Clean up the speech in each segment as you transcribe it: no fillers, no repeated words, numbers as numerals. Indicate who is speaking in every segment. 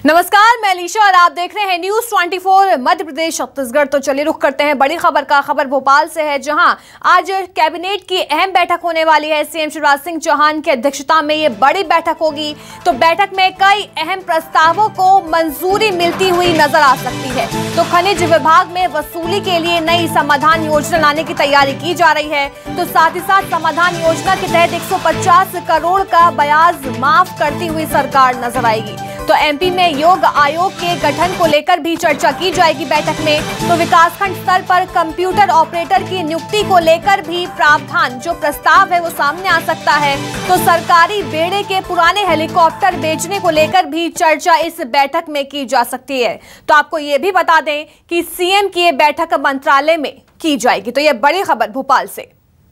Speaker 1: नमस्कार, मैं अलीशा और आप देख रहे हैं न्यूज 24 मध्य प्रदेश छत्तीसगढ़। तो चलिए रुख करते हैं बड़ी खबर का। खबर भोपाल से है, जहां आज कैबिनेट की अहम बैठक होने वाली है। सीएम शिवराज सिंह चौहान की अध्यक्षता में ये बड़ी बैठक होगी। तो बैठक में कई अहम प्रस्तावों को मंजूरी मिलती हुई नजर आ सकती है। तो खनिज विभाग में वसूली के लिए नई समाधान योजना लाने की तैयारी की जा रही है। तो साथ ही साथ समाधान योजना के तहत 150 करोड़ का ब्याज माफ करती हुई सरकार नजर आएगी। तो एमपी में योग आयोग के गठन को लेकर भी चर्चा की जाएगी बैठक में। तो विकासखंड स्तर पर कंप्यूटर ऑपरेटर की नियुक्ति को लेकर भी प्रावधान, जो प्रस्ताव है वो सामने आ सकता है। तो सरकारी बेड़े के पुराने हेलीकॉप्टर बेचने को लेकर भी चर्चा इस बैठक में की जा सकती है। तो आपको ये भी बता दें कि सीएम की ये बैठक मंत्रालय में की जाएगी। तो ये बड़ी खबर भोपाल से।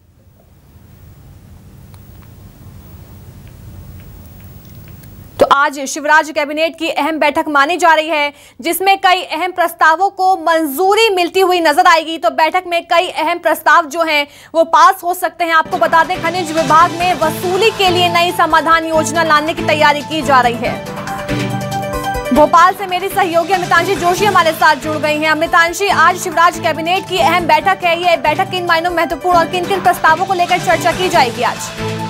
Speaker 1: तो आज शिवराज कैबिनेट की अहम बैठक मानी जा रही है, जिसमें कई अहम प्रस्तावों को मंजूरी मिलती हुई नजर आएगी। तो बैठक में कई अहम प्रस्ताव जो हैं वो पास हो सकते हैं। आपको बता दें, खनिज विभाग में वसूली के लिए नई समाधान योजना लाने की तैयारी की जा रही है। भोपाल से मेरी सहयोगी अमृतांशी जोशी हमारे साथ जुड़ गई हैं। अमृतांशी, आज शिवराज कैबिनेट की अहम बैठक है। ये बैठक किन मायनों में महत्वपूर्ण और किन किन प्रस्तावों को लेकर चर्चा की जाएगी आज?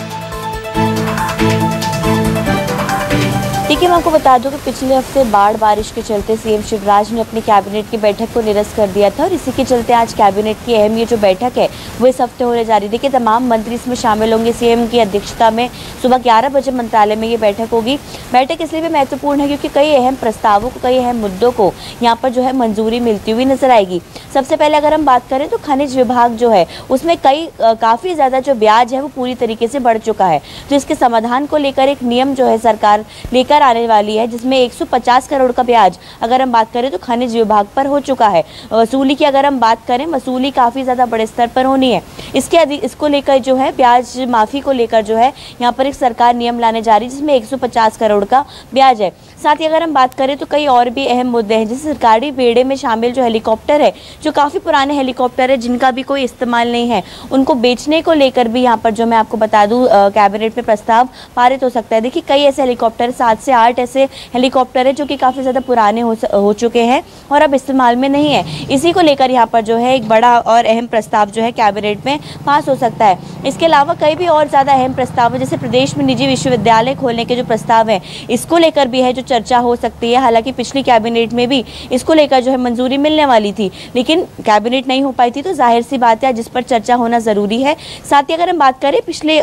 Speaker 2: देखिए, मैं आपको बता दूं कि पिछले हफ्ते बाढ़ बारिश के चलते सीएम शिवराज ने अपनी कैबिनेट की बैठक को निरस्त कर दिया था और इसी के चलते आज कैबिनेट की अहम ये जो बैठक है वो इस हफ्ते होने जा रही है। देखिए, तमाम मंत्री इसमें शामिल होंगे। सीएम की अध्यक्षता में सुबह 11 बजे मंत्रालय में ये बैठक होगी। बैठक इसलिए भी महत्वपूर्ण है क्योंकि कई अहम प्रस्तावों को, कई अहम मुद्दों को यहाँ पर जो है मंजूरी मिलती हुई नजर आएगी। सबसे पहले अगर हम बात करें तो खनिज विभाग जो है उसमें काफ़ी ज़्यादा जो ब्याज है वो पूरी तरीके से बढ़ चुका है। तो इसके समाधान को लेकर एक नियम जो है सरकार लेकर आने वाली है, जिसमें 150 करोड़ का ब्याज अगर हम बात करें तो खनिज विभाग पर हो चुका है। वसूली की अगर हम बात करें, वसूली काफ़ी ज़्यादा बड़े स्तर पर होनी है। इसको लेकर जो है ब्याज माफ़ी को लेकर जो है यहाँ पर एक सरकार नियम लाने जा रही है, जिसमें 150 करोड़ का ब्याज है। साथ ही अगर हम बात करें तो कई और भी अहम मुद्दे हैं, जैसे सरकारी बेड़े में शामिल जो हेलीकॉप्टर है, जो काफ़ी पुराने हेलीकॉप्टर है जिनका भी कोई इस्तेमाल नहीं है, उनको बेचने को लेकर भी यहाँ पर जो मैं आपको बता दूँ कैबिनेट में प्रस्ताव पारित हो सकता है। देखिए, कई ऐसे हेलीकॉप्टर, 7 से 8 ऐसे हेलीकॉप्टर है जो कि काफ़ी ज़्यादा पुराने हो चुके हैं और अब इस्तेमाल में नहीं है। इसी को लेकर यहाँ पर जो है एक बड़ा और अहम प्रस्ताव जो है कैबिनेट में पास हो सकता है। इसके अलावा कई भी और ज़्यादा अहम प्रस्ताव है, जैसे प्रदेश में निजी विश्वविद्यालय खोलने के जो प्रस्ताव हैं, इसको लेकर भी है जो चर्चा हो सकती है। हालांकि पिछली कैबिनेट में भी इसको लेकर जो है मंजूरी मिलने वाली थी, लेकिन कैबिनेट नहीं हो पाई थी। तो जाहिर सी बात है जिस पर चर्चा होना ज़रूरी है। साथ ही अगर हम बात करें, पिछले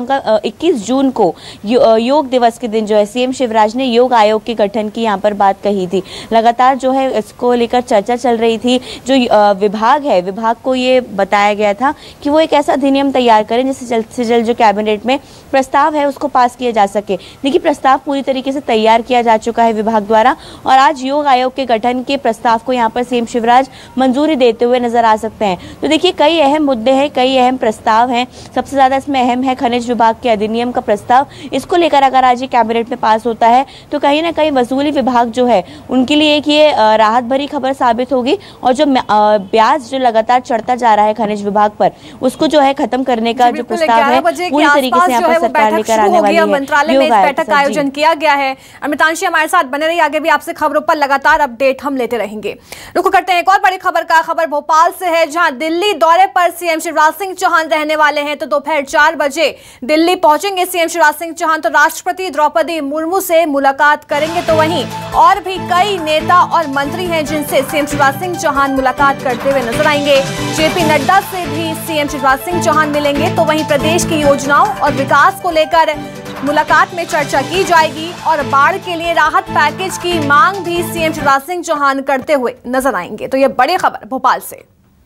Speaker 2: 21 जून को योग दिवस के दिन जो है सीएम शिवराज ने योग आयोग के गठन की यहाँ पर बात कही थी। लगातार जो है इसको लेकर चर्चा चल रही थी। जो विभाग है, विभाग को ये बताया गया था कि वो एक ऐसा अधिनियम तैयार करें जिससे जल्द से जल्द जो कैबिनेट में प्रस्ताव है उसको पास किया जा सके। देखिए, प्रस्ताव पूरी तरीके से तैयार किया जा चुका है विभाग द्वारा और आज योग आयोग के गठन के प्रस्ताव को यहाँ पर सीएम शिवराज मंजूरी देते हुए नजर आ सकते हैं। तो देखिए, कई अहम मुद्दे हैं, कई अहम प्रस्ताव हैं। सबसे ज्यादा इसमें अहम है खनिज विभाग के अधिनियम का प्रस्ताव। इसको लेकर अगर आज ये कैबिनेट में पास होता है तो कहीं ना कहीं वसूली विभाग जो है उनके लिए एक ये राहत भरी खबर साबित होगी और जो ब्याज जो लगातार चढ़ता जा रहा है खनिज विभाग पर, उसको जो है खत्म करने का जो प्रस्ताव है पूरी तरीके से यहाँ पर सरकार लेकर आने वाली है।
Speaker 1: मंत्रालय में इस बैठक का आयोजन किया गया है। अमृतांशी हमारे साथ बने रही, आगे भी आपसे खबरों पर लगातार अपडेट हम लेते रहेंगे। रुक करते हैं एक और बड़ी खबर का। खबर भोपाल से है, जहां दिल्ली दौरे पर सीएम शिवराज सिंह चौहान रहने वाले हैं। तो दोपहर 4 बजे दिल्ली पहुंचेंगे सीएम शिवराज सिंह चौहान। तो राष्ट्रपति द्रौपदी मुर्मू से मुलाकात करेंगे। तो वहीं और भी कई नेता और मंत्री हैं जिनसे सीएम शिवराज सिंह चौहान मुलाकात करते हुए नजर आएंगे। जेपी नड्डा से भी सीएम शिवराज सिंह चौहान मिलेंगे। तो वहीं प्रदेश की योजनाओं और विकास को लेकर मुलाकात में चर्चा की जाएगी और बाढ़ के लिए राहत पैकेज की मांग भी सीएम शिवराज सिंह चौहान करते हुए नजर आएंगे। तो यह बड़ी खबर भोपाल से।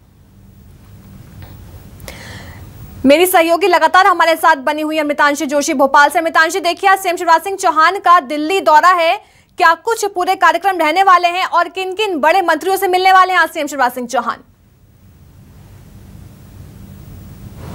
Speaker 1: मेरी सहयोगी लगातार हमारे साथ बनी हुई अमृतांशी जोशी भोपाल से। अमृतांशी, देखिए, सीएम शिवराज सिंह चौहान का दिल्ली दौरा है, क्या कुछ पूरे कार्यक्रम रहने वाले हैं और किन किन बड़े मंत्रियों से मिलने वाले हैं आज सीएम शिवराज सिंह चौहान?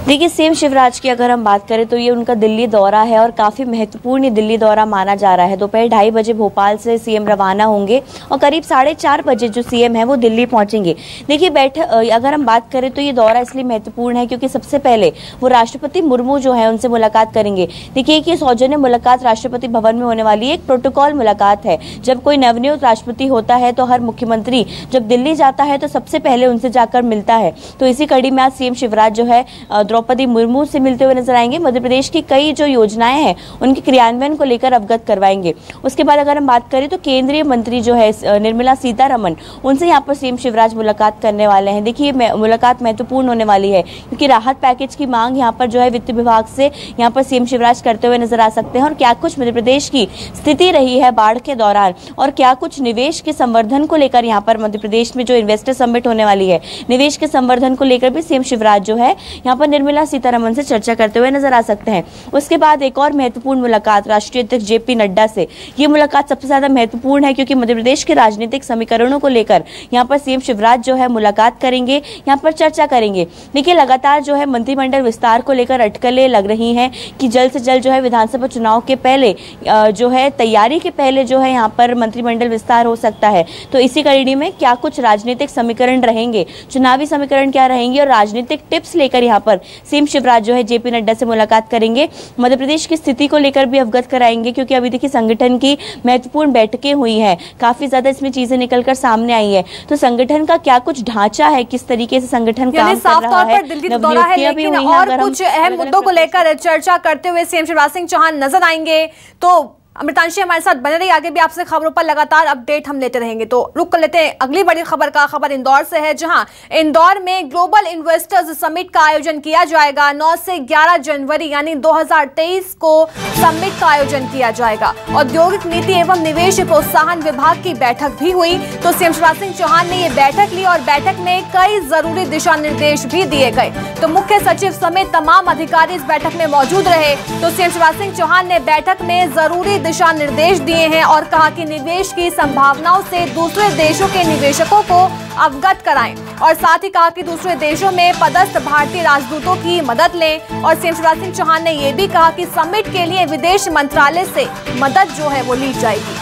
Speaker 2: देखिए, सीएम शिवराज की अगर हम बात करें तो ये उनका दिल्ली दौरा है और काफ़ी महत्वपूर्ण दिल्ली दौरा माना जा रहा है। दोपहर 2:30 बजे भोपाल से सीएम रवाना होंगे और करीब 4:30 बजे जो सीएम है वो दिल्ली पहुंचेंगे। देखिए, अगर हम बात करें तो ये दौरा इसलिए महत्वपूर्ण है क्योंकि सबसे पहले वो राष्ट्रपति मुर्मू जो है उनसे मुलाकात करेंगे। देखिए कि सौजन्य मुलाकात राष्ट्रपति भवन में होने वाली एक प्रोटोकॉल मुलाकात है। जब कोई नवनियुक्त राष्ट्रपति होता है तो हर मुख्यमंत्री जब दिल्ली जाता है तो सबसे पहले उनसे जाकर मिलता है। तो इसी कड़ी में आज सीएम शिवराज जो है द्रौपदी मुर्मू से मिलते हुए नजर आएंगे। मध्य प्रदेश की कई जो योजनाएं हैं उनके क्रियान्वयन को लेकर अवगत करवाएंगे। उसके बाद अगर हम बात करें तो केंद्रीय मंत्री जो है निर्मला सीतारमण, उनसे यहाँ पर सीएम शिवराज मुलाकात करने वाले हैं। देखिए, मुलाकात महत्वपूर्ण होने वाली है क्योंकि राहत पैकेज की मांग यहाँ पर जो है वित्त विभाग से यहाँ पर सीएम शिवराज करते हुए नजर आ सकते हैं। और क्या कुछ मध्य प्रदेश की स्थिति रही है बाढ़ के दौरान और क्या कुछ निवेश के संवर्धन को लेकर यहाँ पर मध्य प्रदेश में जो इन्वेस्टर समिट होने वाली है, निवेश के संवर्धन को लेकर भी सीएम शिवराज जो है यहाँ पर निर्मला सीतारमण से चर्चा करते हुए नजर आ सकते हैं। उसके बाद एक और महत्वपूर्ण मुलाकात राष्ट्रीय अध्यक्ष जेपी नड्डा से। ये मुलाकात सबसे ज्यादा महत्वपूर्ण है क्योंकि मध्य प्रदेश के राजनीतिक समीकरणों को लेकर यहाँ पर सीएम शिवराज जो है मुलाकात करेंगे, यहाँ पर चर्चा करेंगे। देखिए, लगातार जो है मंत्रिमंडल विस्तार को लेकर अटकलें लग रही हैं कि जल्द से जल्द जो है विधानसभा चुनाव के पहले जो है तैयारी के पहले जो है यहाँ पर मंत्रिमंडल विस्तार हो सकता है। तो इसी कड़ी में क्या कुछ राजनीतिक समीकरण रहेंगे, चुनावी समीकरण क्या रहेंगे और राजनीतिक टिप्स लेकर यहाँ पर सीएम शिवराज जो है जेपी नड्डा से मुलाकात करेंगे। मध्य प्रदेश की स्थिति को लेकर भी अवगत कराएंगे क्योंकि अभी देखिए संगठन की महत्वपूर्ण बैठकें हुई हैं, काफी ज्यादा इसमें चीजें निकलकर सामने आई है। तो संगठन का क्या कुछ ढांचा है, किस तरीके से संगठन काम कर रहा है,
Speaker 1: नवनियुक्तियां भी हुई हैं। और कुछ अहम मुद्दों को लेकर चर्चा करते हुए सीएम शिवराज सिंह चौहान नजर आएंगे। तो अमृतांशी हमारे साथ बने रही, आगे भी आपसे खबरों पर लगातार अपडेट हम लेते रहेंगे। तो रुक कर लेते हैं अगली बड़ी खबर का। खबर इंदौर से है, जहां इंदौर में ग्लोबल इन्वेस्टर्स समिट का आयोजन किया जाएगा। 9 से 11 जनवरी यानी 2023 को समिट का आयोजन किया जाएगा। औद्योगिक नीति एवं निवेश प्रोत्साहन विभाग की बैठक भी हुई। तो सीएम शिवराज सिंह चौहान ने ये बैठक ली और बैठक में कई जरूरी दिशा निर्देश भी दिए गए। तो मुख्य सचिव समेत तमाम अधिकारी इस बैठक में मौजूद रहे। तो सीएम शिवराज सिंह चौहान ने बैठक में जरूरी दिशा निर्देश दिए हैं और कहा कि निवेश की संभावनाओं से दूसरे देशों के निवेशकों को अवगत कराएं और साथ ही कहा कि दूसरे देशों में पदस्थ भारतीय राजदूतों की मदद लें। और सीएम शिवराज सिंह चौहान ने यह भी कहा कि समिट के लिए विदेश मंत्रालय से मदद जो है वो ली जाएगी।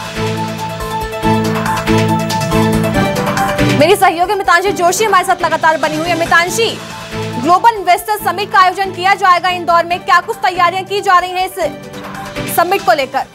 Speaker 1: मेरी सहयोगी मितांशी जोशी हमारे साथ लगातार बनी हुई है। मितांशी, ग्लोबल इन्वेस्टर समिट का आयोजन किया जाएगा इंदौर में, क्या कुछ तैयारियां की जा रही हैं इस समिट को लेकर?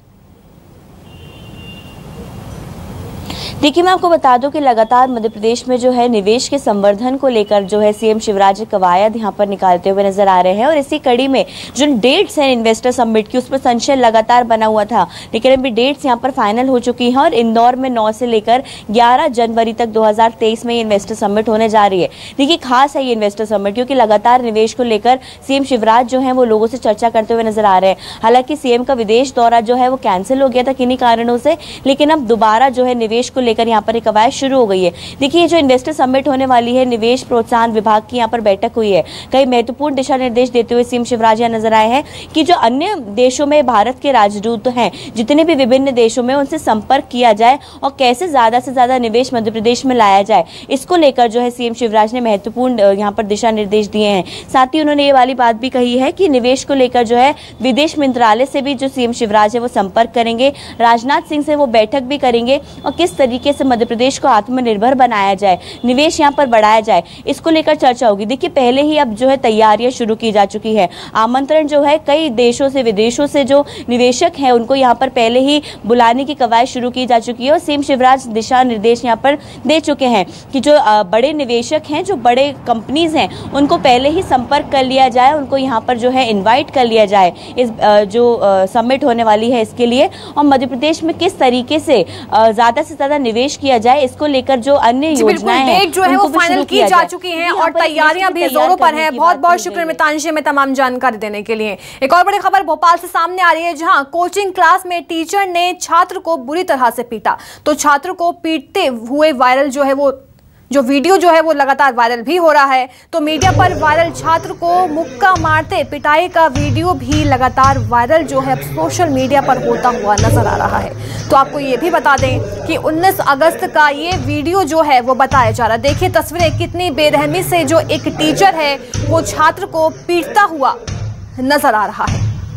Speaker 2: देखिए, मैं आपको बता दूं कि लगातार मध्य प्रदेश में जो है निवेश के संवर्धन को लेकर जो है सीएम शिवराज कवायद यहां पर निकालते हुए नजर आ रहे हैं। और इसी कड़ी में जो डेट्स हैं इन्वेस्टर समिट की, उस पर संशय लगातार बना हुआ था, लेकिन अभी डेट्स यहां पर फाइनल हो चुकी हैं और इंदौर में 9 से लेकर 11 जनवरी तक 2023 में ये इन्वेस्टर समिट होने जा रही है। देखिए, खास है ये इन्वेस्टर समिट क्योंकि लगातार निवेश को लेकर सीएम शिवराज जो है वो लोगों से चर्चा करते हुए नजर आ रहे हैं। हालांकि सीएम का विदेश दौरा जो है वो कैंसिल हो गया था किन्हीं कारणों से, लेकिन अब दोबारा जो है निवेश को लेकर यहाँ पर एक कवायद शुरू हो गई है। देखिए, जो इन्वेस्टर समिट होने वाली है, निवेश प्रोत्साहन विभाग की यहाँ पर बैठक हुई है। कई महत्वपूर्ण दिशा निर्देश देते हुए सीएम शिवराज यहाँ नजर आए हैं कि जो अन्य देशों में भारत के राजदूत हैं, जितने भी विभिन्न देशों में, उनसे संपर्क किया जाए और कैसे ज्यादा से ज्यादा निवेश मध्य प्रदेश में लाया जाए, इसको लेकर जो है सीएम शिवराज ने महत्वपूर्ण यहाँ पर दिशा निर्देश दिए हैं। साथ ही उन्होंने ये वाली बात भी कही है कि निवेश को लेकर जो है विदेश मंत्रालय से भी जो सीएम शिवराज है वो संपर्क करेंगे, राजनाथ सिंह से वो बैठक भी करेंगे और किस तरीके से मध्य प्रदेश को आत्मनिर्भर बनाया जाए, निवेश यहां पर बढ़ाया जाए, इसको लेकर चर्चा होगी। देखिए, पहले ही अब जो है तैयारियां शुरू की जा चुकी है। आमंत्रण जो है कई देशों से, विदेशों से जो निवेशक हैं उनको यहां पर पहले ही बुलाने की कवायद शुरू की जा चुकी है और सीएम शिवराज दिशा निर्देश यहां पर दे चुके हैं कि जो बड़े निवेशक हैं, जो बड़े कंपनीज हैं, उनको पहले ही संपर्क कर लिया जाए, उनको यहाँ पर जो है इन्वाइट कर लिया जाए इस जो समिट होने वाली है इसके लिए। और मध्य प्रदेश में किस तरीके से ज्यादा से ज्यादा निवेश किया जाए, इसको लेकर जो अन्य योजनाएं हैं
Speaker 1: जो है वो फाइनल की जा चुकी हैं और तैयारियां भी जोरों पर हैं। बहुत बहुत शुक्रिया मितांशी में तमाम जानकारी देने के लिए। एक और बड़ी खबर भोपाल से सामने आ रही है, जहां कोचिंग क्लास में टीचर ने छात्र को बुरी तरह से पीटा। तो छात्र को पीटते हुए वायरल जो है वो जो वीडियो जो है वो लगातार वायरल भी हो रहा है। तो मीडिया पर वायरल छात्र को मुक्का मारते पिटाई का वीडियो भी लगातार वायरल जो है सोशल मीडिया पर होता हुआ नजर आ रहा है। तो आपको ये भी बता दें कि 19 अगस्त का ये वीडियो जो है वो बताया जा रहा है। देखिए तस्वीरें कितनी बेरहमी से जो एक टीचर है वो छात्र को पीटता हुआ नजर आ रहा है।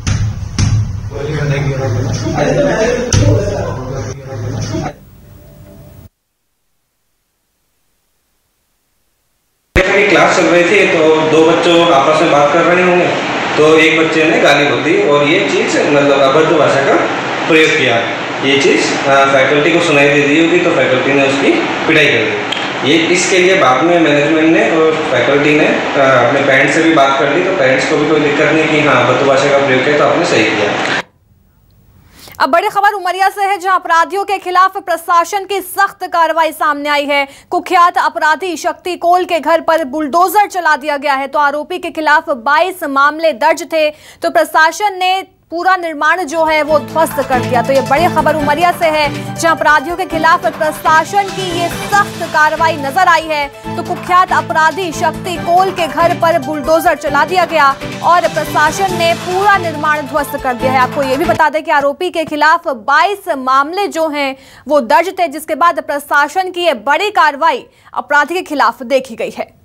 Speaker 3: क्लास चल रही थी तो दो बच्चों आपस में बात कर रहे होंगे, तो एक बच्चे ने गाली बोल दी और ये चीज़ मतलब अभद्र भाषा का प्रयोग किया। ये चीज़ फैकल्टी को सुनाई दे दी होगी तो फैकल्टी ने उसकी पिटाई कर दी। ये इसके लिए बाद में मैनेजमेंट ने और फैकल्टी ने अपने पेरेंट्स से भी बात कर ली, तो पेरेंट्स को भी कोई दिक्कत नहीं कि हाँ अभद्र भाषा का प्रयोग किया तो आपने सही किया।
Speaker 1: अब बड़ी खबर उमरिया से है, जहां अपराधियों के खिलाफ प्रशासन की सख्त कार्रवाई सामने आई है। कुख्यात अपराधी शक्ति कोल के घर पर बुलडोजर चला दिया गया है। तो आरोपी के खिलाफ 22 मामले दर्ज थे, तो प्रशासन ने पूरा निर्माण जो है वो ध्वस्त कर दिया। तो ये बड़ी खबर उमरिया से है, जहां अपराधियों के खिलाफ प्रशासन की ये सख्त कार्रवाई नजर आई है। तो कुख्यात अपराधी शक्ति कोल के घर पर बुलडोजर चला दिया गया और प्रशासन ने पूरा निर्माण ध्वस्त कर दिया है। आपको ये भी बता दें कि आरोपी के खिलाफ 22 मामले जो हैं वो दर्ज थे, जिसके बाद प्रशासन की ये बड़ी कार्रवाई अपराधी के खिलाफ देखी गई है।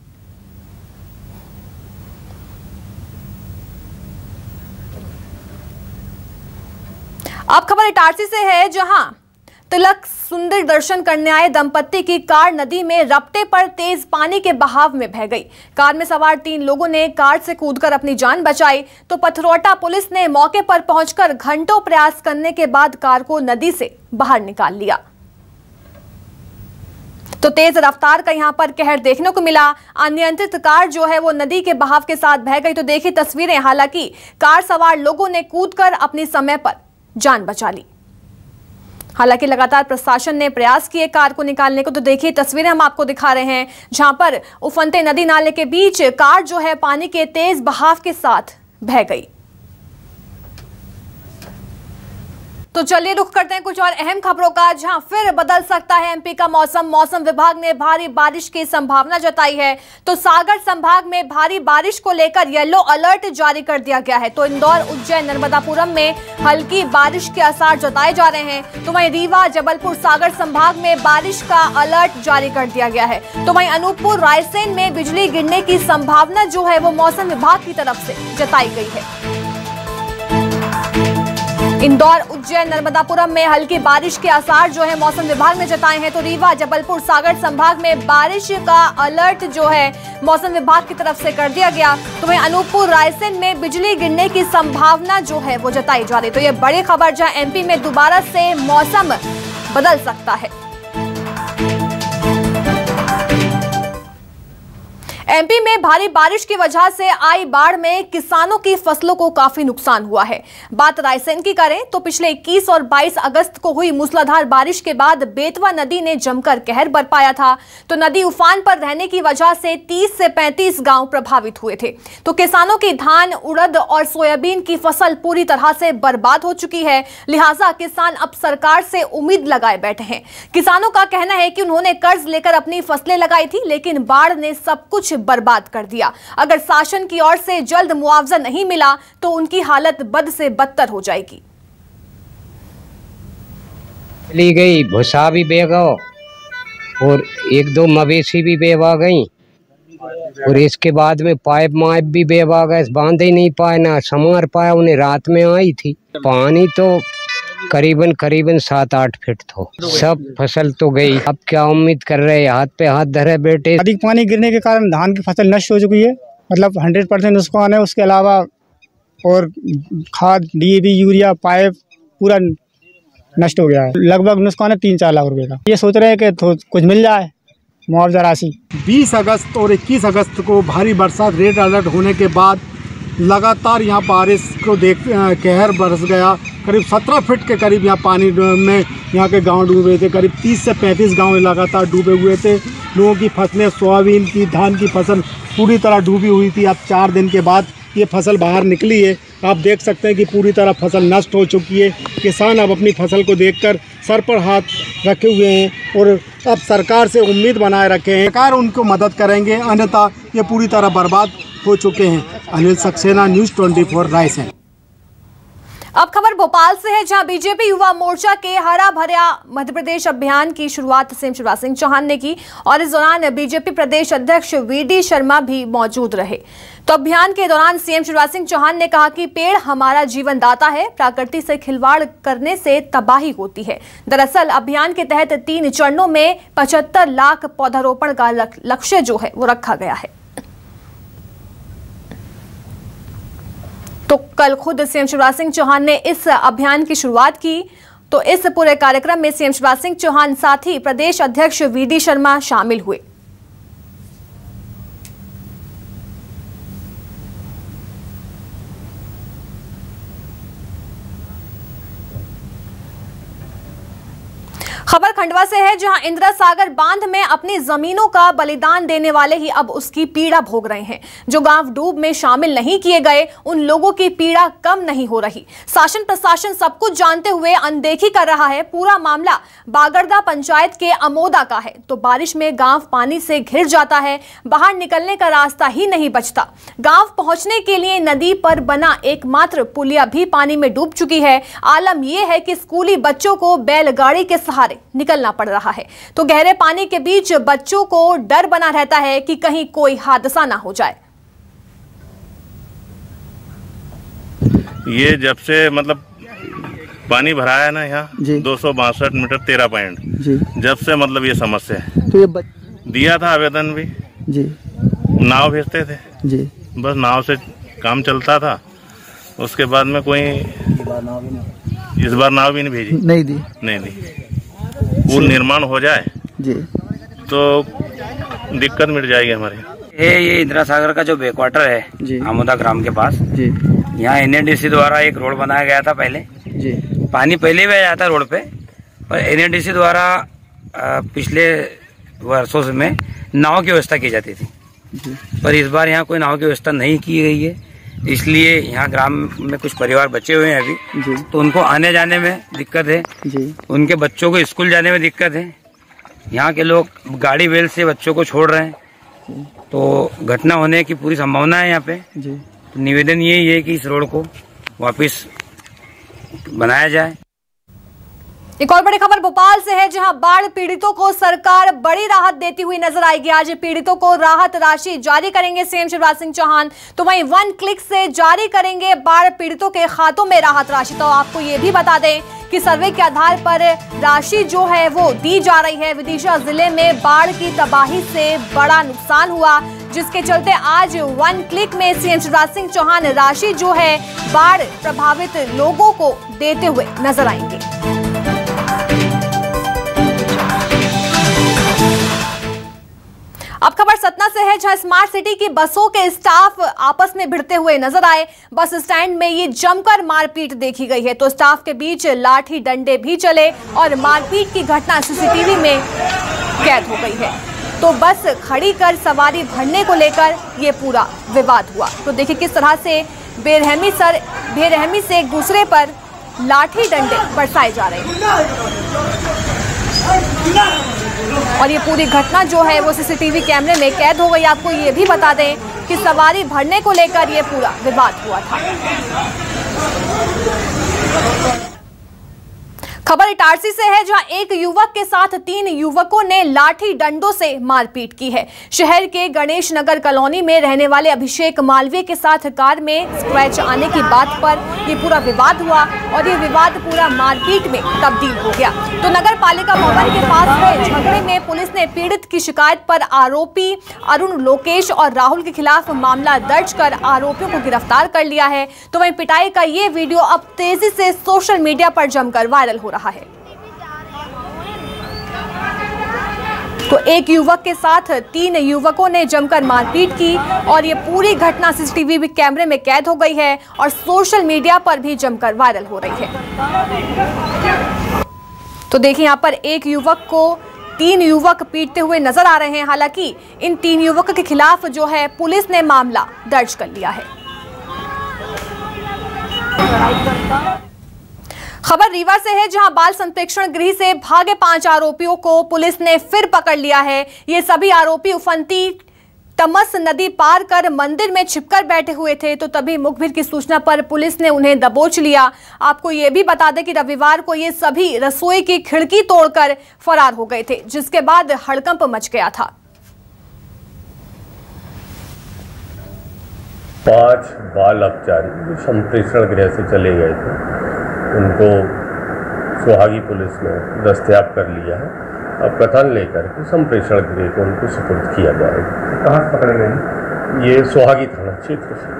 Speaker 1: अब खबर इटारसी से है, जहां तिलक सुंदर दर्शन करने आए दंपत्ति की कार नदी में रपटे पर तेज पानी के बहाव में बह गई। कार में सवार 3 लोगों ने कार से कूदकर अपनी जान बचाई। तो पथरौटा पुलिस ने मौके पर पहुंचकर घंटों प्रयास करने के बाद कार को नदी से बाहर निकाल लिया। तो तेज रफ्तार का यहां पर कहर देखने को मिला। अनियंत्रित कार जो है वो नदी के बहाव के साथ बह गई। तो देखिए तस्वीरें, हालांकि कार सवार लोगों ने कूदकर अपनी समय पर जान बचा ली। हालांकि लगातार प्रशासन ने प्रयास किए कार को निकालने को। तो देखिए तस्वीरें हम आपको दिखा रहे हैं, जहां पर उफनते नदी नाले के बीच कार जो है पानी के तेज बहाव के साथ बह गई। तो चलिए रुख करते हैं कुछ और अहम खबरों का, जहां फिर बदल सकता है एमपी का मौसम। मौसम विभाग ने भारी बारिश की संभावना जताई है। तो सागर संभाग में भारी बारिश को लेकर येलो अलर्ट जारी कर दिया गया है। तो इंदौर, उज्जैन, नर्मदापुरम में हल्की बारिश के आसार जताए जा रहे हैं। तो वहीं रीवा, जबलपुर, सागर संभाग में बारिश का अलर्ट जारी कर दिया गया है। तो वहीं अनूपपुर, रायसेन में बिजली गिरने की संभावना जो है वो मौसम विभाग की तरफ से जताई गई है। इंदौर, उज्जैन, नर्मदापुरम में हल्की बारिश के आसार जो है मौसम विभाग ने जताए हैं। तो रीवा, जबलपुर, सागर संभाग में बारिश का अलर्ट जो है मौसम विभाग की तरफ से कर दिया गया। तो वहीं अनूपपुर, रायसेन में बिजली गिरने की संभावना जो है वो जताई जा रही। तो ये बड़ी खबर, जहां एमपी में दोबारा से मौसम बदल सकता है। एमपी में भारी बारिश की वजह से आई बाढ़ में किसानों की फसलों को काफी नुकसान हुआ है। बात रायसेन की करें तो पिछले 21 और 22 अगस्त को हुई मूसलाधार बारिश के बाद बेतवा नदी ने जमकर कहर बरपाया था। तो नदी उफान पर रहने की वजह से 30 से 35 गांव प्रभावित हुए थे। तो किसानों की धान, उड़द और सोयाबीन की फसल पूरी तरह से बर्बाद हो चुकी है। लिहाजा किसान अब सरकार से उम्मीद लगाए बैठे हैं। किसानों का कहना है कि उन्होंने कर्ज लेकर अपनी फसलें लगाई थी, लेकिन बाढ़ ने सब कुछ बर्बाद कर दिया। अगर शासन की ओर से जल्द मुआवजा नहीं मिला तो उनकी हालत बद से बदतर हो जाएगी।
Speaker 4: ली गई भूसा भी बेगा और 1-2 मवेशी भी बेवा गई और इसके बाद में पाइप माइप भी बेवा गए। बांध ही नहीं पाए, ना संवार पाया। उन्हें रात में आई थी। पानी तो करीबन 7-8 फीट था। सब फसल तो गई। अब क्या उम्मीद कर रहे हैं, हाथ पे हाथ धरे बैठे।
Speaker 5: अधिक पानी गिरने के कारण धान की फसल नष्ट हो चुकी है, मतलब 100% नुकसान है। उसके अलावा और खाद, डीएपी, यूरिया, पाइप पूरा नष्ट हो गया है। लगभग नुकसान है 3-4 लाख रुपए का। ये सोच रहे हैं कि तो कुछ मिल जाए मुआवजा राशि।
Speaker 6: 20 अगस्त और 21 अगस्त को भारी बरसात, रेड अलर्ट होने के बाद लगातार यहाँ बारिश को देख कहर बरस गया। करीब 17 फीट के करीब यहाँ पानी में यहाँ के गांव डूबे थे। करीब 30 से 35 गांव लगातार डूबे हुए थे। लोगों की फसलें, सोयाबीन की, धान की फसल पूरी तरह डूबी हुई थी। अब 4 दिन के बाद ये फसल बाहर निकली है। आप देख सकते हैं कि पूरी तरह फसल नष्ट हो चुकी है। किसान अब अपनी फसल को देखकर सर पर हाथ रखे हुए हैं और अब सरकार से उम्मीद बनाए रखे हैं, सरकार उनको मदद करेंगे, अन्यथा ये पूरी तरह बर्बाद हो चुके हैं। अनिल सक्सेना, न्यूज़ 24 रायसेन।
Speaker 1: अब खबर भोपाल से है, जहां बीजेपी युवा मोर्चा के हरा भरा मध्य प्रदेश अभियान की शुरुआत सीएम शिवराज सिंह चौहान ने की और इस दौरान बीजेपी प्रदेश अध्यक्ष वीडी शर्मा भी मौजूद रहे। तो अभियान के दौरान सीएम शिवराज सिंह चौहान ने कहा कि पेड़ हमारा जीवन दाता है, प्रकृति से खिलवाड़ करने से तबाही होती है। दरअसल अभियान के तहत 3 चरणों में 75 लाख पौधारोपण का लक्ष्य जो है वो रखा गया है। तो कल खुद सीएम शिवराज सिंह चौहान ने इस अभियान की शुरुआत की। तो इस पूरे कार्यक्रम में सीएम शिवराज सिंह चौहान साथ ही प्रदेश अध्यक्ष वीडी शर्मा शामिल हुए। खबर खंडवा से है, जहां इंदिरा सागर बांध में अपनी जमीनों का बलिदान देने वाले ही अब उसकी पीड़ा भोग रहे हैं। जो गांव डूब में शामिल नहीं किए गए, उन लोगों की पीड़ा कम नहीं हो रही। शासन प्रशासन सब कुछ जानते हुए अनदेखी कर रहा है। पूरा मामला बागरदा पंचायत के अमोदा का है। तो बारिश में गांव पानी से घिर जाता है, बाहर निकलने का रास्ता ही नहीं बचता। गांव पहुंचने के लिए नदी पर बना एकमात्र पुलिया भी पानी में डूब चुकी है। आलम यह है कि स्कूली बच्चों को बैलगाड़ी के सहारे निकलना पड़ रहा है। तो गहरे पानी के बीच बच्चों को डर बना रहता है कि कहीं कोई हादसा ना हो जाए।
Speaker 7: ये जब से मतलब पानी भरा है ना यहाँ 262 मीटर 13 पॉइंट, जब से मतलब ये समस्या है।
Speaker 8: तो ये
Speaker 7: दिया था आवेदन भी
Speaker 8: जी,
Speaker 7: नाव भेजते थे जी, बस नाव से काम चलता था। उसके बाद में कोई इस बार नाव भी नहीं भेजी, नहीं दी। पुल निर्माण हो जाए जी तो दिक्कत मिट जाएगी हमारे।
Speaker 9: ये इंदिरा सागर का जो बैकवाटर है आमोदा ग्राम के पास जी, यहाँ एनएडीसी द्वारा एक रोड बनाया गया था पहले जी। पानी पहले भी आया था रोड पे, पर एनएडीसी द्वारा पिछले वर्षों में नाव की व्यवस्था की जाती थी जी। पर इस बार यहाँ कोई नाव की व्यवस्था नहीं की गई है, इसलिए यहाँ ग्राम में कुछ परिवार बचे हुए हैं अभी जी। तो उनको आने जाने में दिक्कत है जी। उनके बच्चों को स्कूल जाने में दिक्कत है। यहाँ के लोग गाड़ी बैल से बच्चों को छोड़ रहे हैं, तो घटना होने की पूरी संभावना है यहाँ पे जी। तो निवेदन यही है कि इस रोड को वापस बनाया जाए।
Speaker 1: एक और बड़ी खबर भोपाल से है, जहां बाढ़ पीड़ितों को सरकार बड़ी राहत देती हुई नजर आएगी। आज पीड़ितों को राहत राशि जारी करेंगे सीएम शिवराज सिंह चौहान। तो वहीं 1 क्लिक से जारी करेंगे बाढ़ पीड़ितों के खातों में राहत राशि। तो आपको ये भी बता दें कि सर्वे के आधार पर राशि जो है वो दी जा रही है। विदिशा जिले में बाढ़ की तबाही से बड़ा नुकसान हुआ, जिसके चलते आज 1 क्लिक में सीएम शिवराज सिंह चौहान राशि जो है बाढ़ प्रभावित लोगों को देते हुए नजर आएंगे। अब खबर सतना से है, जहां स्मार्ट सिटी की बसों के स्टाफ आपस में भिड़ते हुए नजर आए। बस स्टैंड में ये जमकर मारपीट देखी गई है। तो स्टाफ के बीच लाठी डंडे भी चले और मारपीट की घटना सीसीटीवी में कैद हो गई है। तो बस खड़ी कर सवारी भरने को लेकर ये पूरा विवाद हुआ। तो देखिए किस तरह से बेरहमी से एक दूसरे पर लाठी डंडे बरसाए जा रहे हैं। और ये पूरी घटना जो है वो सीसीटीवी कैमरे में कैद हो गई। आपको ये भी बता दें कि सवारी भरने को लेकर ये पूरा विवाद हुआ था। खबर इटारसी से है, जहां एक युवक के साथ 3 युवकों ने लाठी डंडों से मारपीट की है। शहर के गणेश नगर कॉलोनी में रहने वाले अभिषेक मालवीय के साथ कार में स्क्रैच आने की बात पर यह पूरा विवाद हुआ और ये विवाद पूरा मारपीट में तब्दील हो गया। तो नगर पालिका भवन के पास हुए झगड़े में पुलिस ने पीड़ित की शिकायत पर आरोपी अरुण, लोकेश और राहुल के खिलाफ मामला दर्ज कर आरोपियों को गिरफ्तार कर लिया है। तो वहीं पिटाई का ये वीडियो अब तेजी से सोशल मीडिया पर जमकर वायरल हो रहा है। तो एक युवक के साथ 3 युवकों ने जमकर मारपीट की और ये पूरी घटना सीसीटीवी कैमरे में कैद हो गई है और सोशल मीडिया पर भी जमकर वायरल हो रही है। तो देखिए यहाँ पर एक युवक को 3 युवक पीटते हुए नजर आ रहे हैं। हालांकि इन 3 युवकों के खिलाफ जो है पुलिस ने मामला दर्ज कर लिया है। खबर रीवा से है, जहां बाल संप्रेक्षण गृह से भागे 5 आरोपियों को पुलिस ने फिर पकड़ लिया है। ये सभी आरोपी उफनती तमस नदी पार कर मंदिर में छिपकर बैठे हुए थे, तो तभी मुखबिर की सूचना पर पुलिस ने उन्हें दबोच लिया। आपको ये भी बता दें कि रविवार को ये सभी रसोई की खिड़की तोड़कर फरार हो गए थे, जिसके बाद हड़कंप मच गया था।
Speaker 8: 5 बाल अपचारी संप्रेषण गृह से चले गए थे, उनको सुहागी पुलिस ने दस्तयाब कर लिया है। अब कथन लेकर के संप्रेषण गृह को उनको सुपुर्द किया जाएगा।
Speaker 10: कहाँ से पकड़े गए?
Speaker 8: ये सुहागी थाना क्षेत्र से।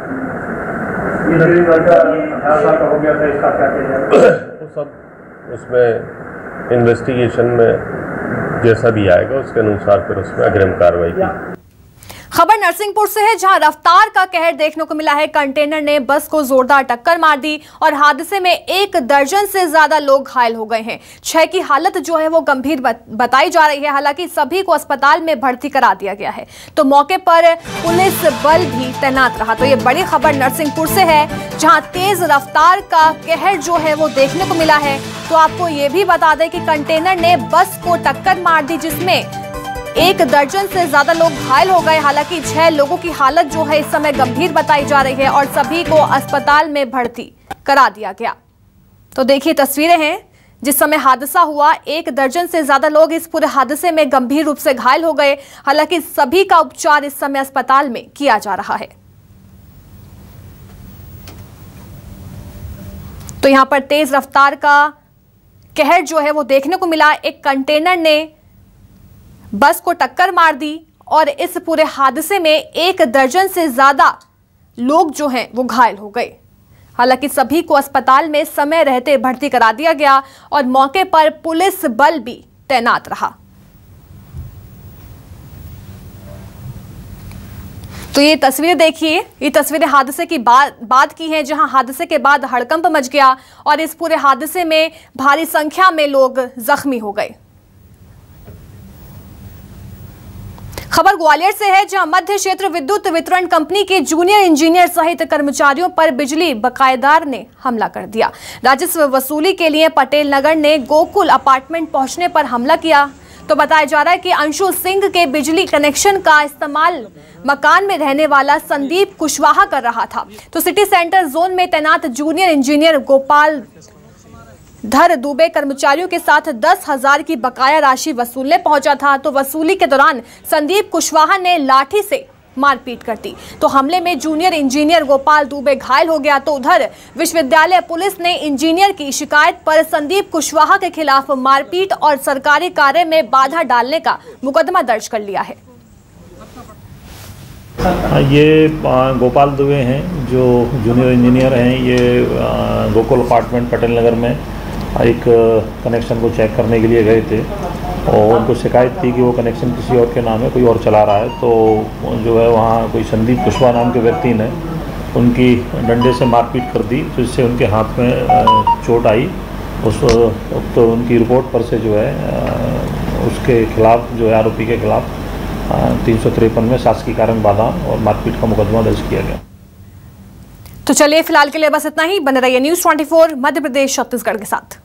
Speaker 10: हो गया था, इसका क्या किया?
Speaker 8: तो सब उसमें इन्वेस्टिगेशन में जैसा भी आएगा उसके अनुसार फिर उसमें अग्रिम कार्रवाई की।
Speaker 1: खबर नरसिंहपुर से है, जहां रफ्तार का कहर देखने को मिला है। कंटेनर ने बस को जोरदार टक्कर मार दी और हादसे में 1 दर्जन से ज्यादा लोग घायल हो गए हैं। 6 की हालत जो है वो गंभीर बताई जा रही है। हालांकि सभी को अस्पताल में भर्ती करा दिया गया है, तो मौके पर पुलिस बल भी तैनात रहा। तो ये बड़ी खबर नरसिंहपुर से है, जहां तेज रफ्तार का कहर जो है वो देखने को मिला है। तो आपको ये भी बता दें कि कंटेनर ने बस को टक्कर मार दी, जिसमें 1 दर्जन से ज्यादा लोग घायल हो गए। हालांकि 6 लोगों की हालत जो है इस समय गंभीर बताई जा रही है और सभी को अस्पताल में भर्ती करा दिया गया। तो देखिए तस्वीरें हैं जिस समय हादसा हुआ, 1 दर्जन से ज्यादा लोग इस पूरे हादसे में गंभीर रूप से घायल हो गए। हालांकि सभी का उपचार इस समय अस्पताल में किया जा रहा है। तो यहां पर तेज रफ्तार का कहर जो है वो देखने को मिला। एक कंटेनर ने बस को टक्कर मार दी और इस पूरे हादसे में 1 दर्जन से ज्यादा लोग जो हैं वो घायल हो गए। हालांकि सभी को अस्पताल में समय रहते भर्ती करा दिया गया और मौके पर पुलिस बल भी तैनात रहा। तो ये तस्वीरें देखिए, ये तस्वीरें हादसे की बाद की हैं, जहां हादसे के बाद हड़कंप मच गया और इस पूरे हादसे में भारी संख्या में लोग जख्मी हो गए। खबर ग्वालियर से है, जहां मध्य क्षेत्र विद्युत वितरण कंपनी के जूनियर इंजीनियर सहित कर्मचारियों पर बिजली बकायेदार ने हमला कर दिया। राजस्व वसूली के लिए पटेल नगर ने गोकुल अपार्टमेंट पहुंचने पर हमला किया। तो बताया जा रहा है कि अंशु सिंह के बिजली कनेक्शन का इस्तेमाल मकान में रहने वाला संदीप कुशवाहा कर रहा था। तो सिटी सेंटर जोन में तैनात जूनियर इंजीनियर गोपाल धर दुबे कर्मचारियों के साथ 10,000 की बकाया राशि वसूलने पहुंचा था। तो वसूली के दौरान संदीप कुशवाहा ने लाठी से मारपीट कर दी। तो हमले में जूनियर इंजीनियर गोपाल दुबे घायल हो गया। तो उधर विश्वविद्यालय पुलिस ने इंजीनियर की शिकायत पर संदीप कुशवाहा के खिलाफ मारपीट और सरकारी कार्य में बाधा डालने का मुकदमा दर्ज कर लिया है।
Speaker 11: ये गोपाल दुबे हैं जो जूनियर इंजीनियर हैं। ये गोकुल अपार्टमेंट पटेल नगर में एक कनेक्शन को चेक करने के लिए गए थे और उनको शिकायत थी कि वो कनेक्शन किसी और के नाम है, कोई और चला रहा है। तो जो है वहाँ कोई संदीप कुशवाहा नाम के व्यक्ति ने उनकी डंडे से मारपीट कर दी, तो इससे उनके हाथ में चोट आई। तो उनकी रिपोर्ट पर से जो है उसके खिलाफ जो है आरोपी के खिलाफ 353 में शासकीय कारण बाधा और मारपीट का मुकदमा दर्ज किया गया।
Speaker 1: तो चलिए फिलहाल के लिए बस इतना ही। बने रहिए न्यूज़ 24 मध्य प्रदेश छत्तीसगढ़ के साथ।